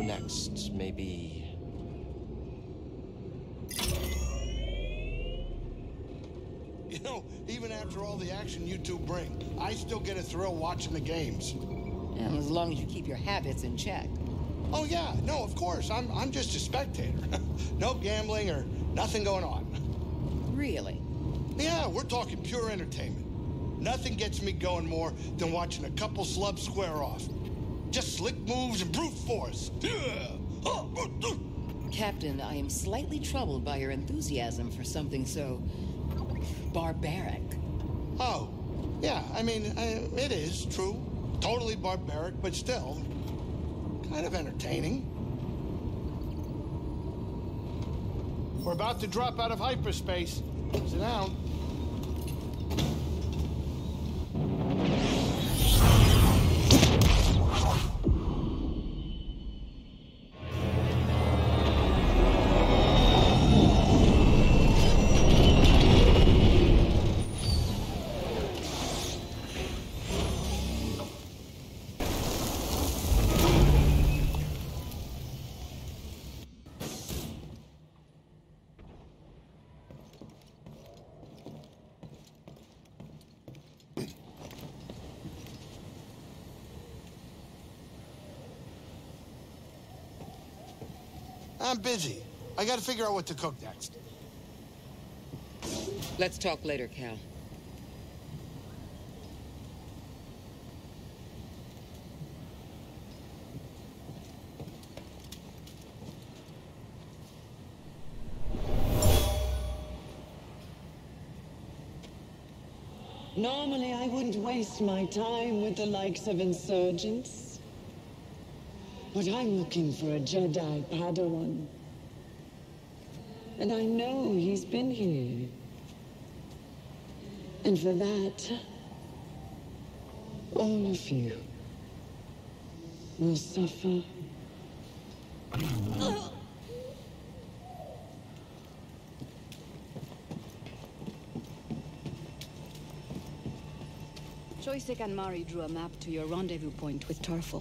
next? Maybe... You know, even after all the action you two bring, I still get a thrill watching the games. And as long as you keep your habits in check. Oh yeah, no, of course. I'm just a spectator. No gambling or nothing going on. Really? Yeah, we're talking pure entertainment. Nothing gets me going more than watching a couple slubs square off. Just slick moves and brute force. Captain, I am slightly troubled by your enthusiasm for something so... barbaric. Oh, yeah, I mean, it is true. Totally barbaric, but still, kind of entertaining. We're about to drop out of hyperspace. Sit down. I'm busy. I gotta figure out what to cook next. Let's talk later, Cal. Normally, I wouldn't waste my time with the likes of insurgents. But I'm looking for a Jedi Padawan. And I know he's been here. And for that, all of you will suffer. Choisek and Mari drew a map to your rendezvous point with Tarful.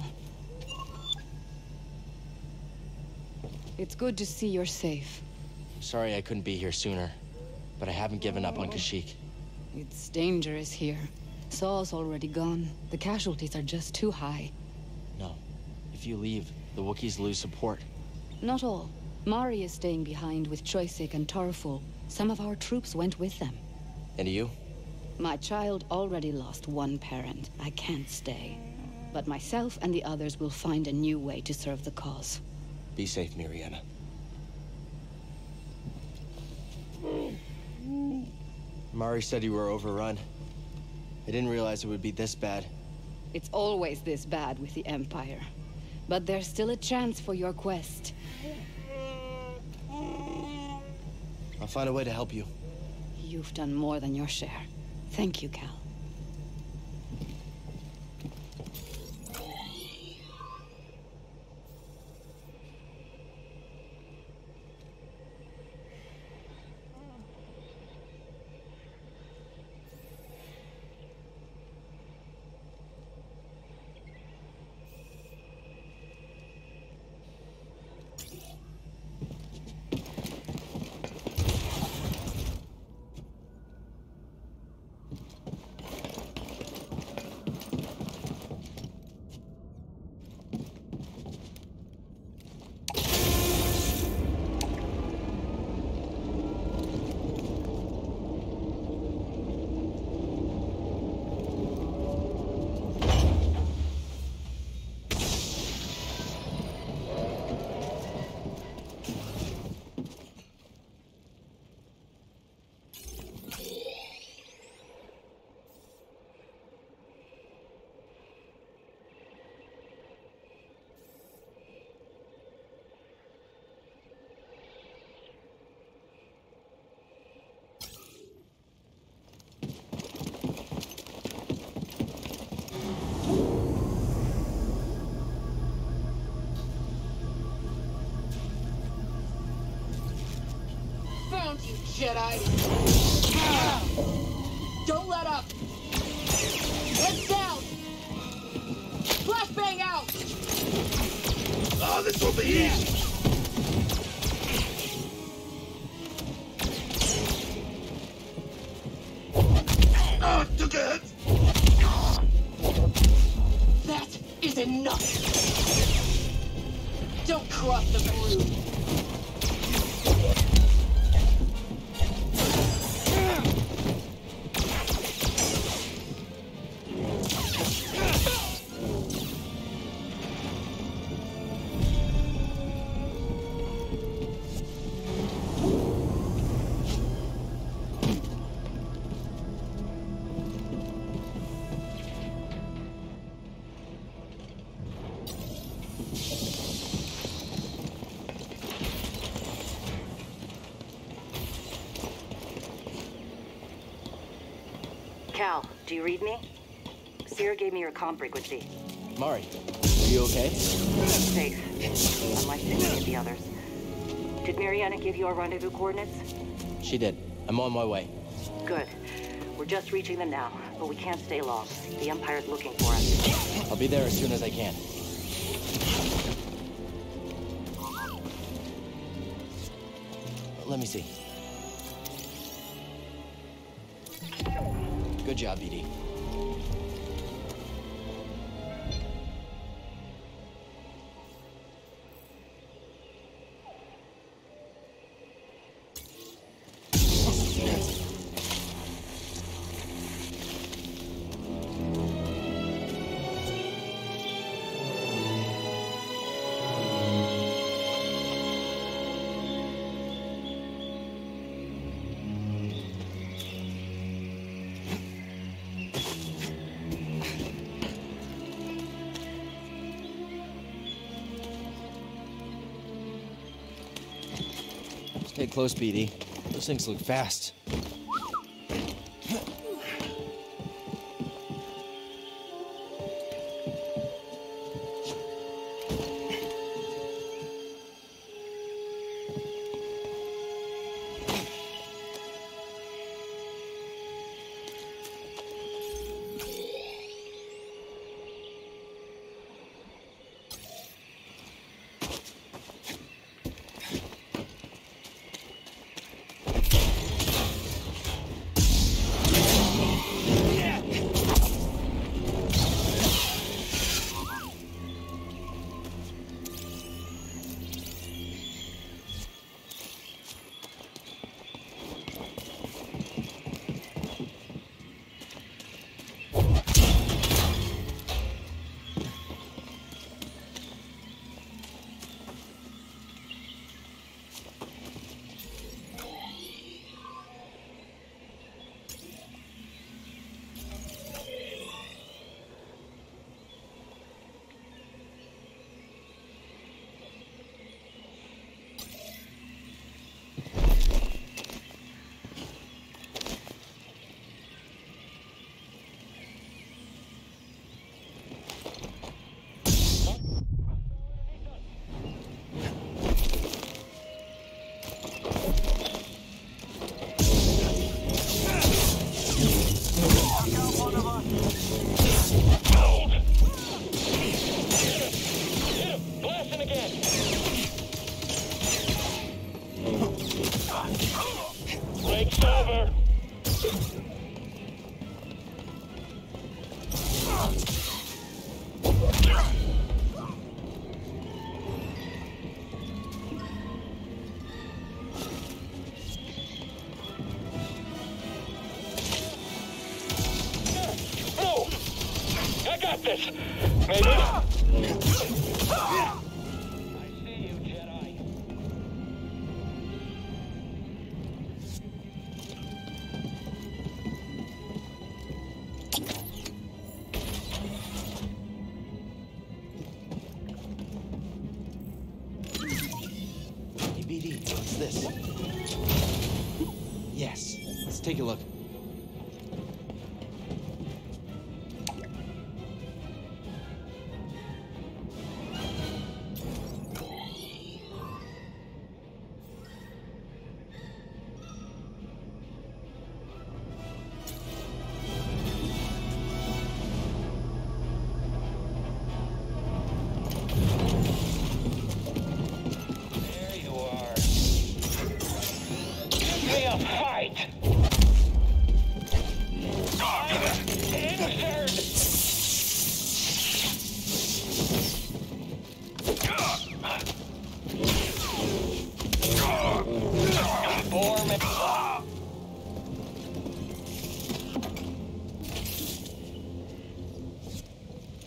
It's good to see you're safe. Sorry I couldn't be here sooner, but I haven't given up on Kashyyyk. It's dangerous here. Saul's already gone. The casualties are just too high. No. If you leave, the Wookiees lose support. Not all. Mari is staying behind with Choisek and Tarful. Some of our troops went with them. And you? My child already lost one parent. I can't stay. But myself and the others will find a new way to serve the cause. Be safe, Miriana. Mari said you were overrun. I didn't realize it would be this bad. It's always this bad with the Empire. But there's still a chance for your quest. I'll find a way to help you. You've done more than your share. Thank you, Cal. Found you, Jedi! Don't let up! Heads down! Flashbang out! Oh, this will be easy! Oh, took a hit! That is enough! Don't cross the brood! Cal, do you read me? Seer gave me your comm frequency. Mari, are you okay? Safe. Unlike any of the others. Did Mariana give you our rendezvous coordinates? She did. I'm on my way. Good. We're just reaching them now, but we can't stay long. The Empire's looking for us. I'll be there as soon as I can. Let me see. Good job, BD. Stay close, BD. Those things look fast. Break's over! Oh! I got this! Maybe? I see you, Jedi. Hey, BD, what's this? Yes, let's take a look.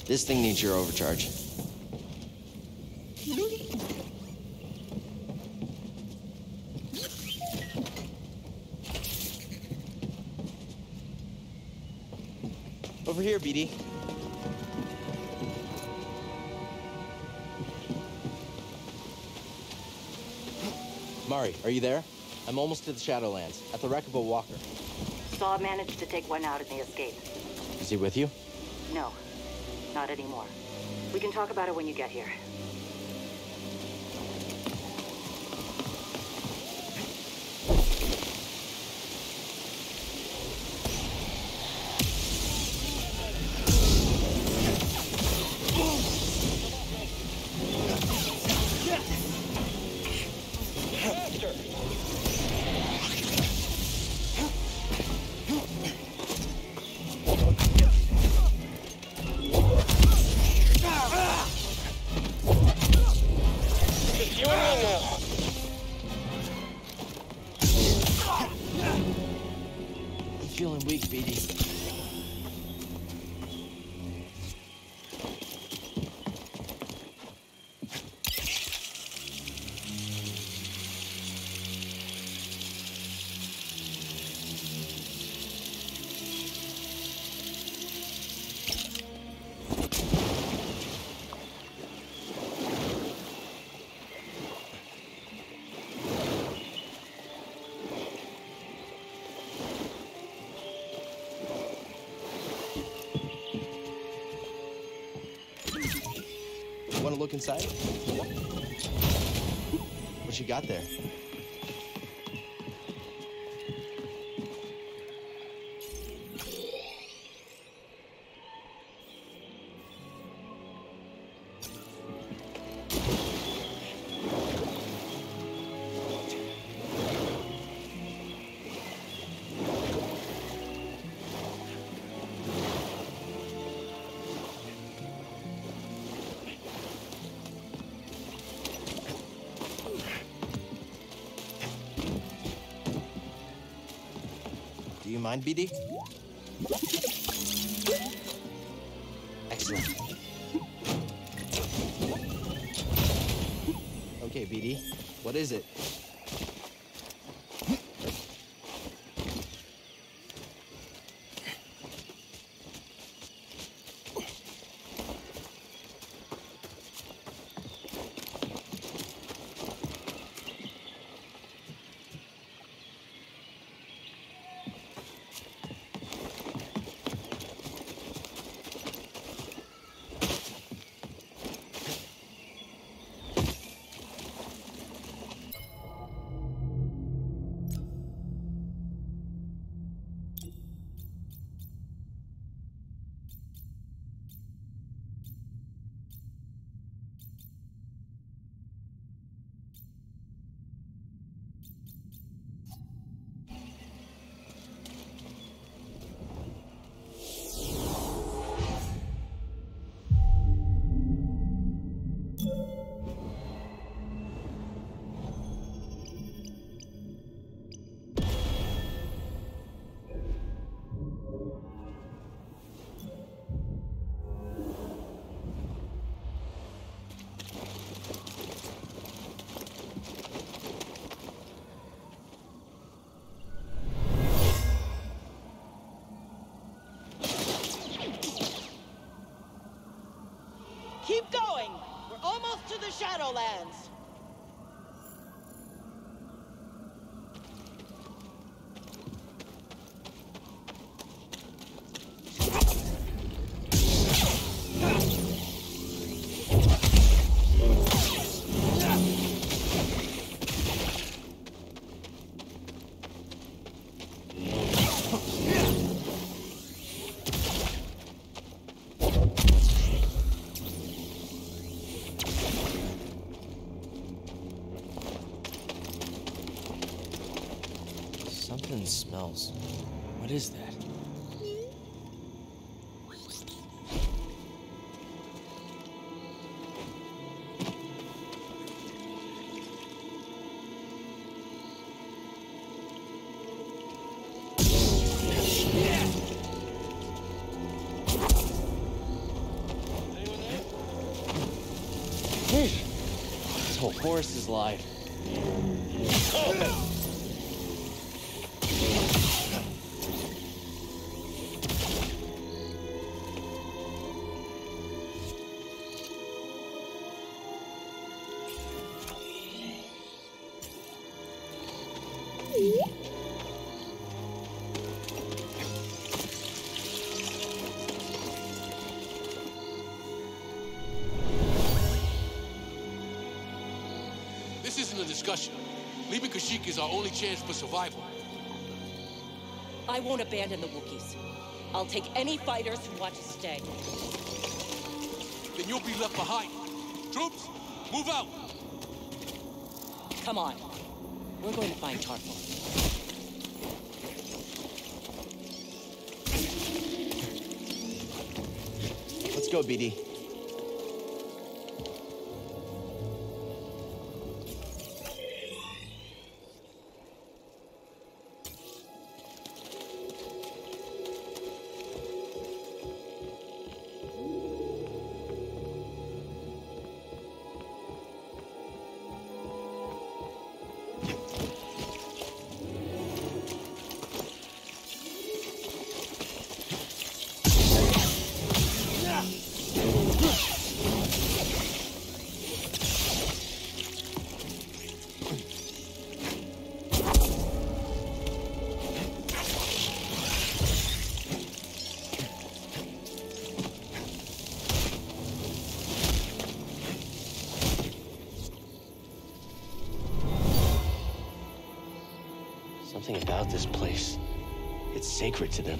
This thing needs your overcharge. Over here, BD. Mari, are you there? I'm almost to the Shadowlands, at the wreck of a walker. Saw managed to take one out in the escape. Is he with you? No, not anymore. We can talk about it when you get here. Feeling weak, BD. Want to look inside? What you got there? Do you mind, BD? Excellent. Okay, BD. What is it? Keep going! We're almost to the Shadowlands! Something smells. What is that? whole forest is alive. This isn't a discussion. Leaving Kashyyyk is our only chance for survival. I won't abandon the Wookiees. I'll take any fighters who want to stay. Then you'll be left behind. Troops, move out! Come on. We're going to find Tarful. Let's go, BD. Something about this place. It's sacred to them.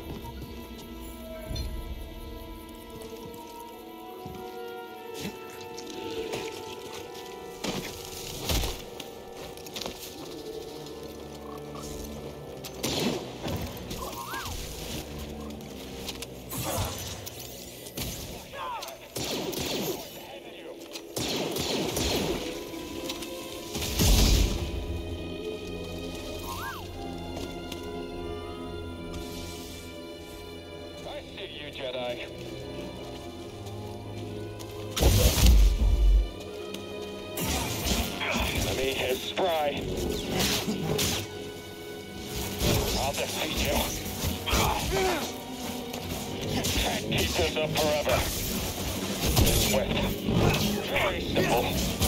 Jedi. Enemy is spry. I'll defeat you. Can't keep this up forever. Swift. Very simple.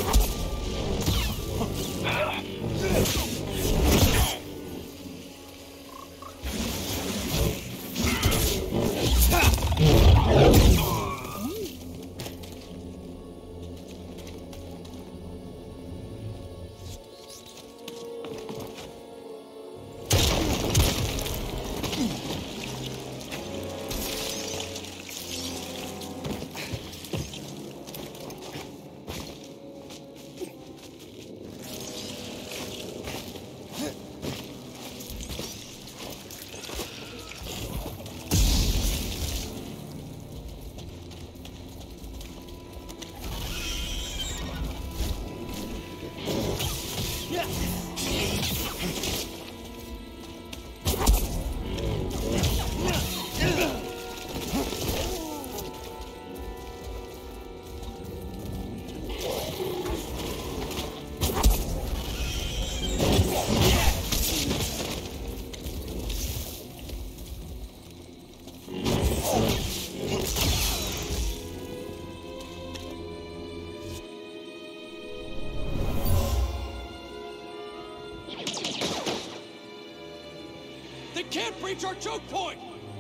They can't breach our choke point!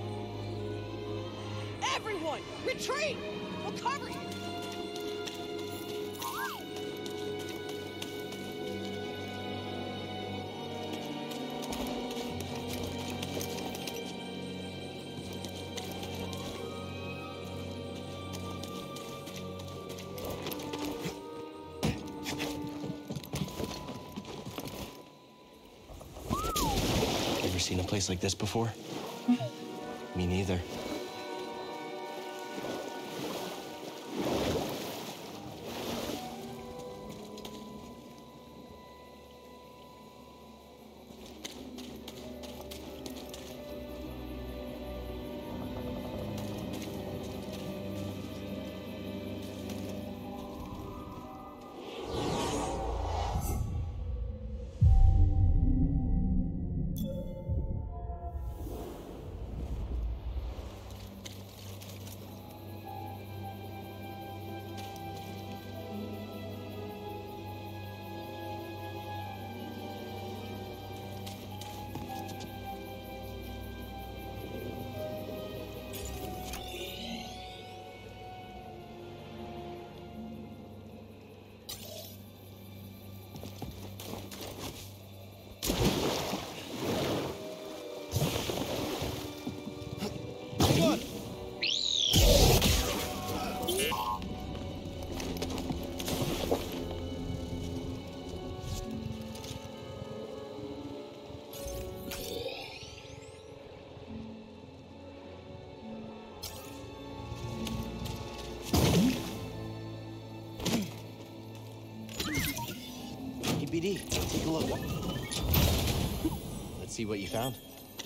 Everyone, retreat! We'll cover you! Ever seen a place like this before? Me neither. BD, take a look. Let's see what you found.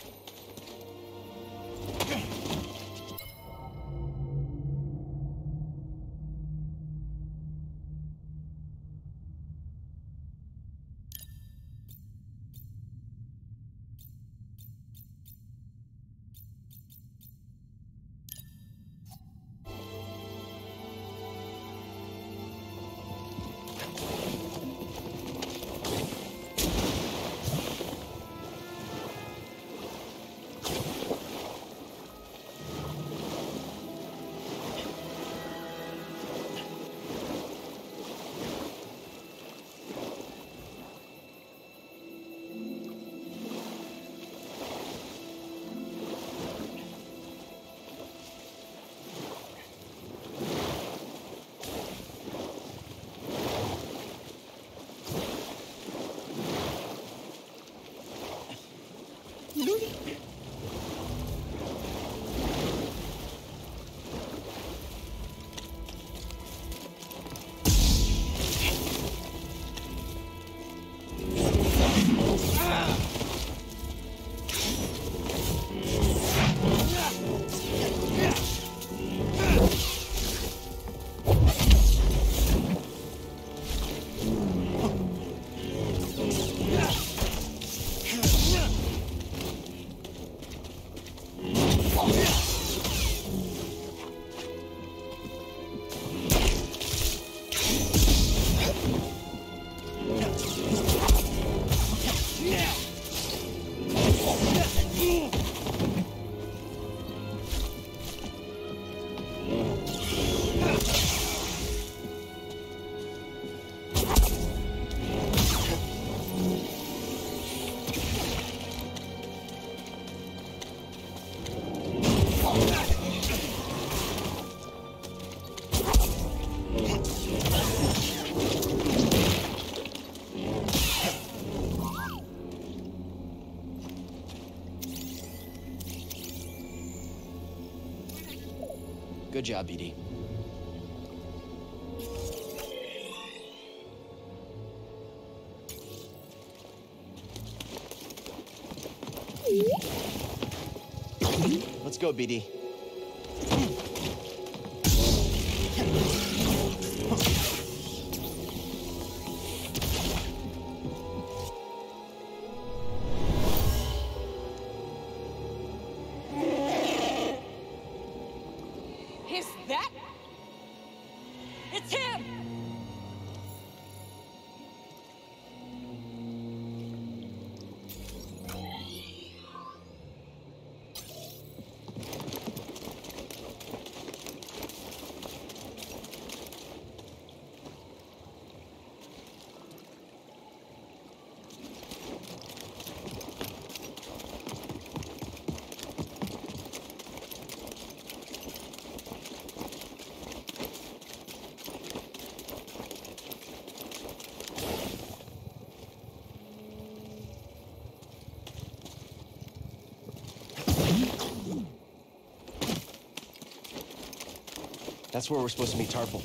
Good job, BD. Let's go, BD. Is that? It's him! That's where we're supposed to meet Tarful.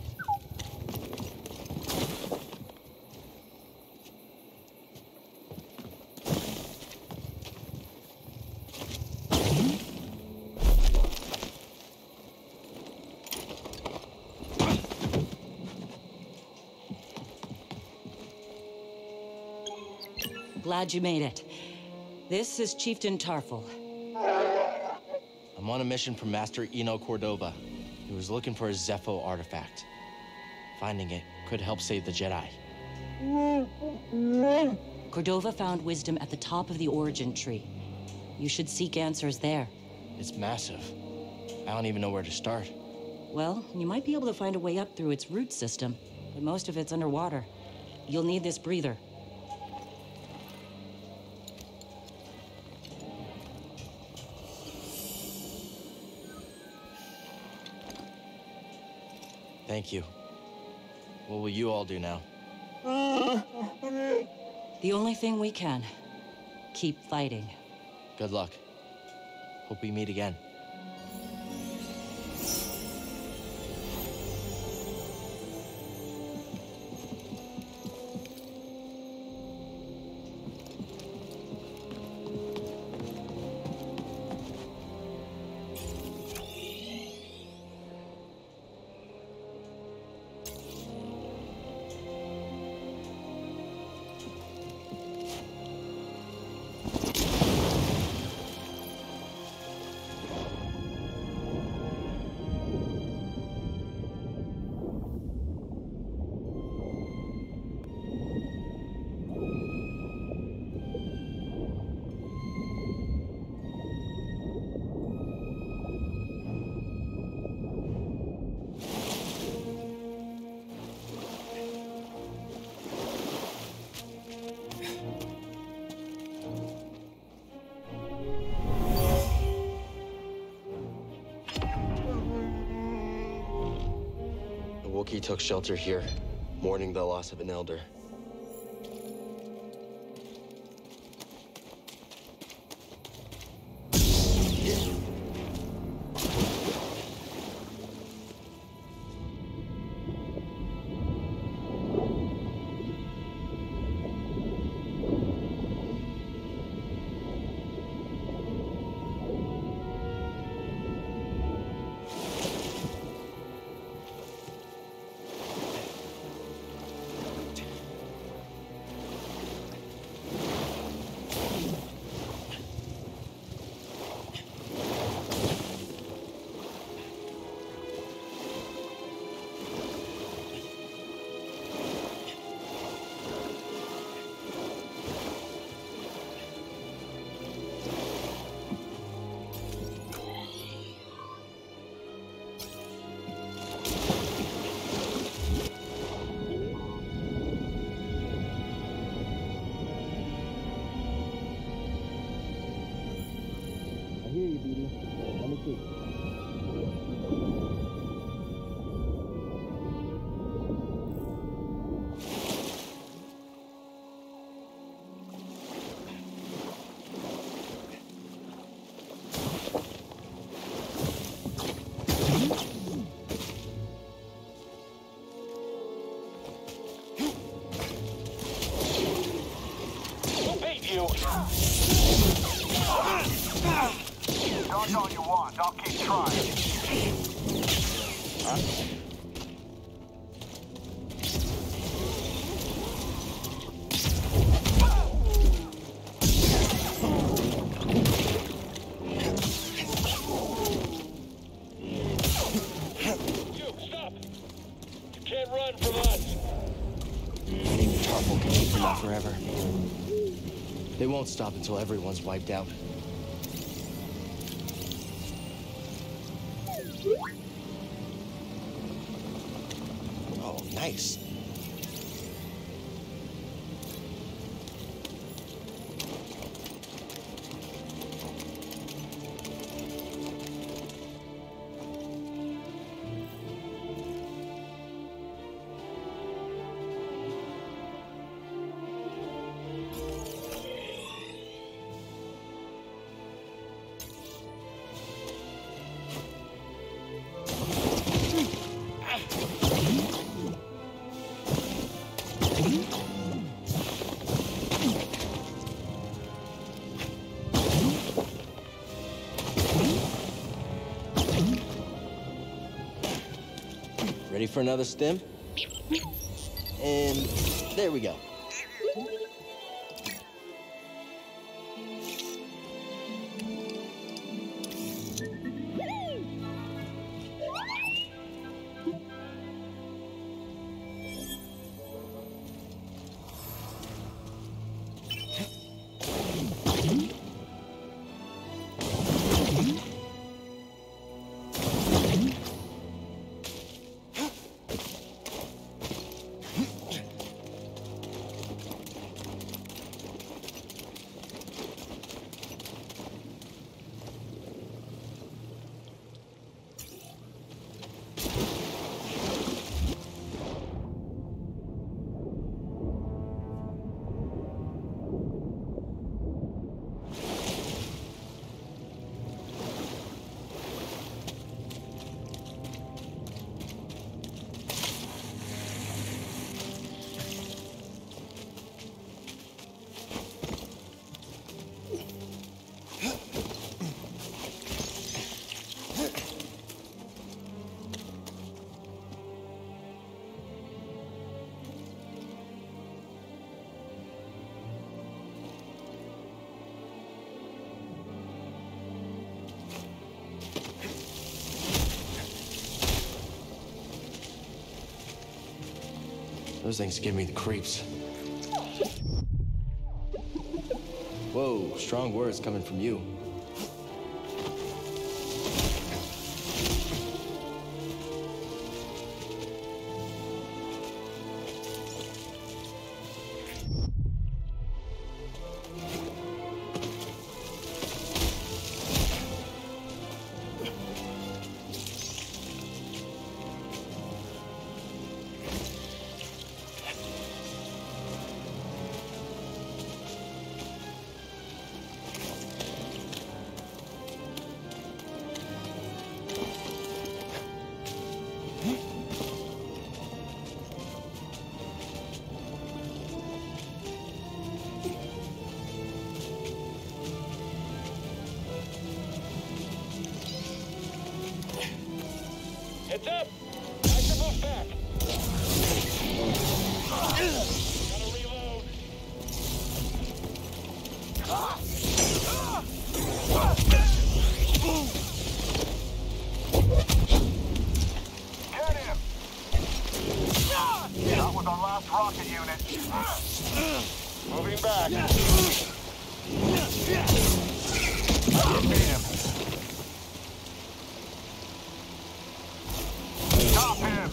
Glad you made it. This is Chieftain Tarful. I'm on a mission from Master Eno Cordova. He was looking for a Zepho artifact. Finding it could help save the Jedi. Cordova found wisdom at the top of the origin tree. You should seek answers there. It's massive. I don't even know where to start. Well, you might be able to find a way up through its root system, but most of it's underwater. You'll need this breather. Thank you. What will you all do now? The only thing we can. Keep fighting. Good luck. Hope we meet again. He took shelter here, mourning the loss of an elder. Dodge all you want. I'll keep trying. You, stop! You can't run from us! Any Tarful can keep them out forever. They won't stop until everyone's wiped out. Oh, nice. Ready for another stim? And there we go. Those things give me the creeps. Whoa, strong words coming from you. was our last rocket unit. Moving back. I can beat him. Stop him!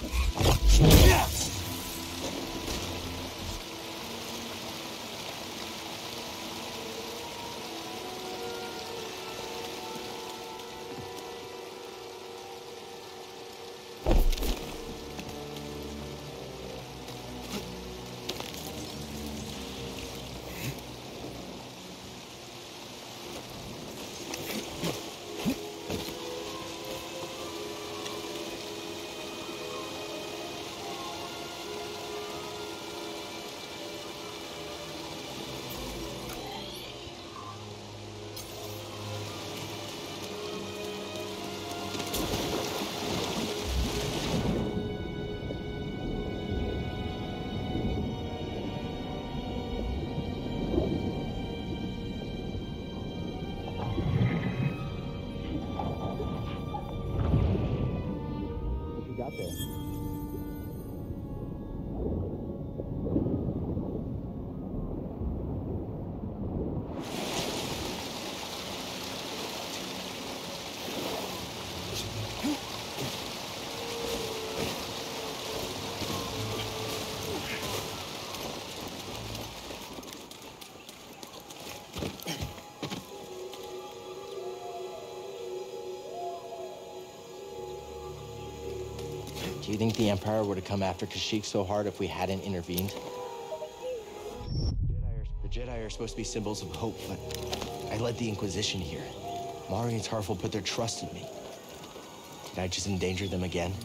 Do you think the Empire would have come after Kashyyyk so hard if we hadn't intervened? The Jedi are supposed to be symbols of hope, but I led the Inquisition here. Mari and Tarful put their trust in me. Did I just endanger them again?